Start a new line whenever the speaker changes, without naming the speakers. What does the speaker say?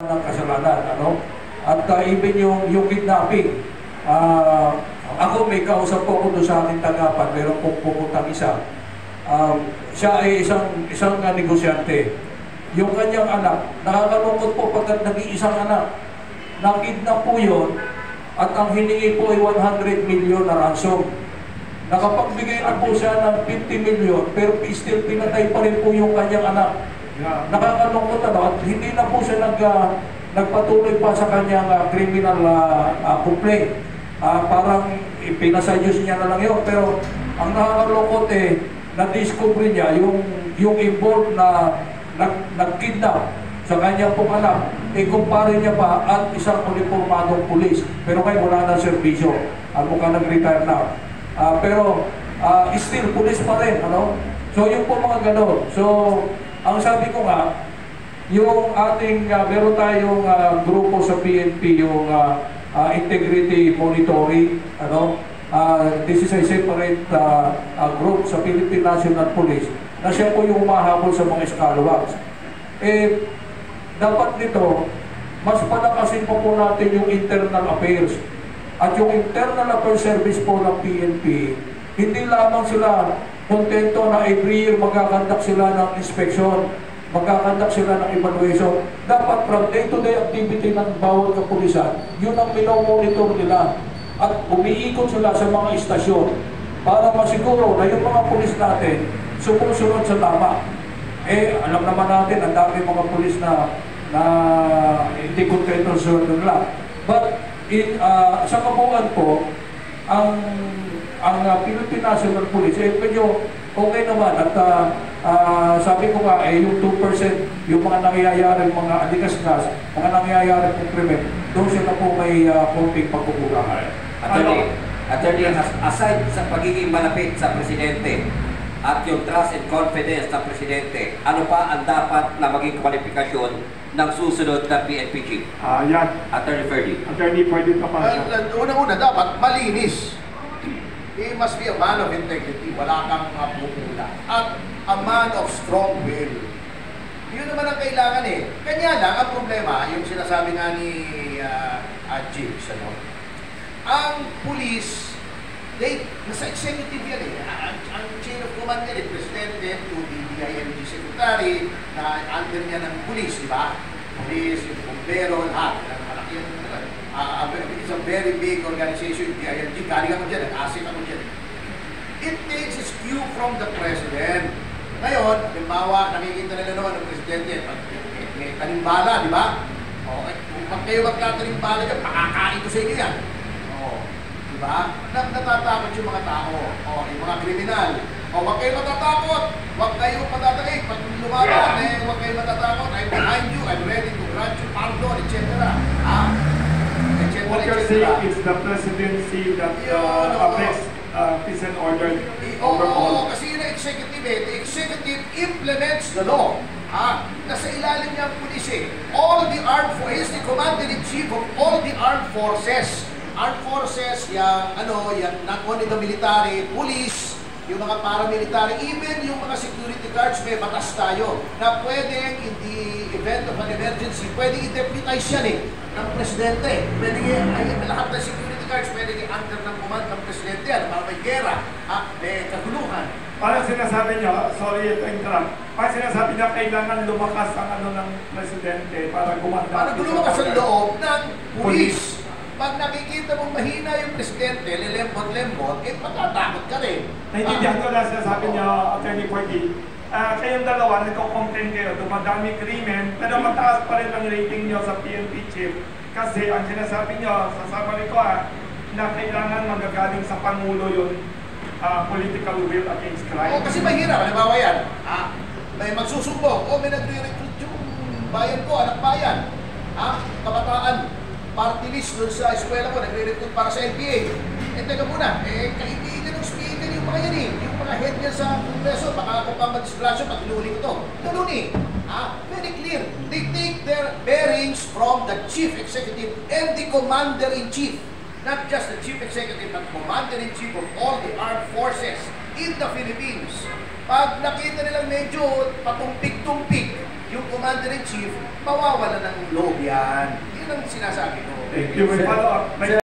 ng kasalanan, ano? At even yung kidnapping, ako may kausap po ako doon sa aking tanggapan, meron pong pumuntang isa. Siya ay isang negosyante. Yung kanyang anak, nakakalungkot po pagkat nag-iisang anak. Nakidnap po yun, at ang hiningi po ay 100 million na ransom. Nakapagbigay na po siya ng 50 million, pero still pinatay pa rin po yung kanyang anak. Nakakalungkot ano, at hindi na po siya nagpatuloy pa sa kanyang criminal complaint. Parang pinasadyos niya na lang yun, pero ang nakakalungkot na-discover niya yung involved na nag-kidnap sa kanyang pong anak, kumpare niya pa at isang uniformadong pulis. Pero ngayon wala na serbisyo. Mukhang nag-retire na. Pero still, pulis pa rin. Ano? So yung po mga gano'n. So, ang sabi ko nga, yung ating, meron tayong grupo sa PNP, yung integrity monitoring, ano? This is a separate group sa Philippine National Police na siya po yung humahabol sa mga scalawags. Dapat nito, mas palakasin po natin yung internal affairs. At yung internal affairs service po ng PNP, hindi lamang sila kontento na every year magkakandak sila ng inspection, magkakandak sila ng evaluation. Dapat from day-to-day activity ng bawat kapulisan, yun ang minomonitor nila. At umiikot sila sa mga istasyon para masiguro na yung mga pulis natin sumusunod sa tama. Alam naman natin, ang dami mga pulis na hindi kontento sa nila. But sa kabuuan po, ang Philippine National Police, medyo okay naman. At sabi ko nga, yung 2%, yung mga nangyayari, mga aligasgas, mga nangyayari ng krimen, doon sila po may konting pagkukulangan.
Attorney, aside sa pagiging malapit sa Presidente at yung trust and confidence ng Presidente, ano pa ang dapat na maging kwalifikasyon ng susunod na PNP chief?
Yan.
Attorney Ferdy.
Attorney Ferdy Capasa.
Una-una dapat malinis. He must be a man of integrity. Wala kang mapupula. At a man of strong will. Yun naman ang kailangan Kanya lang ang problema, yung sinasabi nga ni Jigs, ano? Ang police, nasa executive yan ang chain of command yan, Presidente to the DILG Secretary, na under niya ng police, di ba? Police, yung bumbero, lahat. Malaki yan. It's a very big organization, DILG. Galing ako dyan, nag-asset ako dyan. It takes its cue from the President. Ngayon, halimbawa, nakikita nila naman ng Presidente, may tanimbala, di ba? Kung kayo magkatanimbala dyan, makakain ko sa inyo yan. Diba? Natatakot yung mga tao, yung mga kriminal. Huwag kayo matatakot, huwag kayo matatakot. Pag lumaban, huwag kayo matatakot. I'm behind you, I'm ready to grant you pardon, etc.
What you're saying is the presidency that affects peace and order overall.
Kasi yun ang executive The executive implements the law. Nasa ilalim niya ang pulis All the armed forces, the commander-in-chief of all the armed forces. Armed forces, not only the military, police, yung mga paramilitary, even yung mga security guards, may batas tayo na pwedeng in the event of an emergency, pwedeng i-deputize yan ng Presidente. Pwedeng lahat ng security guards, pwedeng under ng command ng Presidente yan, para may gera, may kaguluhan.
Parang sinasabi niya, sorry to interrupt, parang sinasabi niya kailangan lumakas ang ng Presidente para gumanda.
Para lumakas ang loob ng police. Pag nakikita mong mahina yung Presidente, lilembot-lembot, patatakot ka rin.
Naintindihan ko na sinasabi niya, Attorney Ferdy, kayong dalawa, nagko-complain kayo, dumadami krimen, pero mataas pa rin ang rating niyo sa PNP chief. Kasi ang sinasabi niyo, sa summary ko na kailangan magagaling sa Pangulo yung political will against crime.
Kasi mahirap, halimbawa yan, may magsusumbong, may nagre-recruit yung bayan ko, anak bayan, kabataan, party list doon sa eskwela ko, nagre-recruit para sa NPA. Teka muna, kaibigan ng speaker yung mga yan yung mga head niya sa Kongreso, baka ako pang madisgrasyo, pag inuuli ko to. Ganun very clear. They take their bearings from the Chief Executive and the Commander-in-Chief. Not just the Chief Executive, but Commander-in-Chief of all the armed forces. in the Philippines. Pag nakita nilang medyo patumpik-tumpik yung Commander-in-Chief, mawawala ng loob yan. Yun ang sinasabi ko.
Thank you. May follow-up.